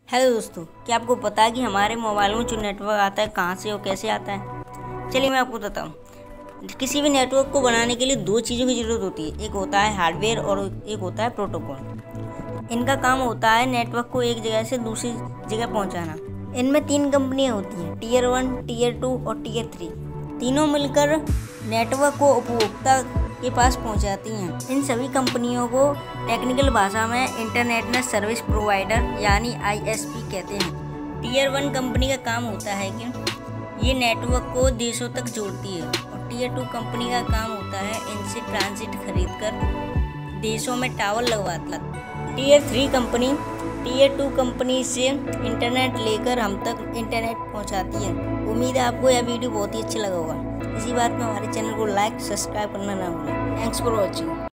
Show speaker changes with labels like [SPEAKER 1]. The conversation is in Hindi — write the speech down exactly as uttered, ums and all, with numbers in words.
[SPEAKER 1] हेलो दोस्तों, क्या आपको पता है कि हमारे मोबाइल में जो नेटवर्क आता है कहाँ से और कैसे आता है। चलिए मैं आपको बताता हूँ। किसी भी नेटवर्क को बनाने के लिए दो चीज़ों की ज़रूरत होती है, एक होता है हार्डवेयर और एक होता है प्रोटोकॉल। इनका काम होता है नेटवर्क को एक जगह से दूसरी जगह पहुँचाना। इनमें तीन कंपनियाँ होती हैं, टीयर वन, टीयर टू और टीयर थ्री। तीनों मिलकर नेटवर्क को उपभोक्ता के पास पहुंचाती हैं। इन सभी कंपनियों को टेक्निकल भाषा में इंटरनेट सर्विस प्रोवाइडर यानी आई एस पी कहते हैं। टीयर वन कंपनी का काम होता है कि ये नेटवर्क को देशों तक जोड़ती है और टीयर टू कंपनी का काम होता है इनसे ट्रांजिट खरीदकर देशों में टावर लगवाता। Tier three company tier two company से इंटरनेट लेकर हम तक इंटरनेट पहुंचाती है। उम्मीद है आपको यह वीडियो बहुत ही अच्छा लगा होगा। इसी बात में हमारे चैनल को लाइक सब्सक्राइब करना ना भूलें। Thanks for watching.